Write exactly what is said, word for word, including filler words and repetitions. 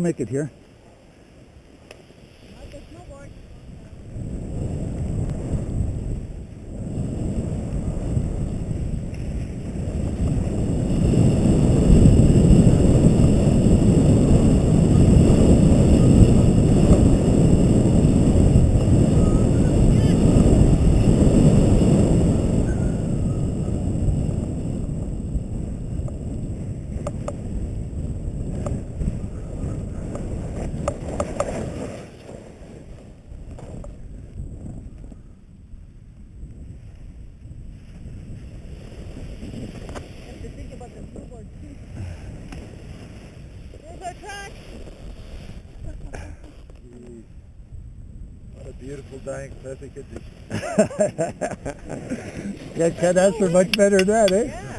Make it here. Not the snowboard. To think about the snowboard too. There's our track. What a beautiful dying pheasant. Yeah, can't ask for much better than that, eh? Yeah.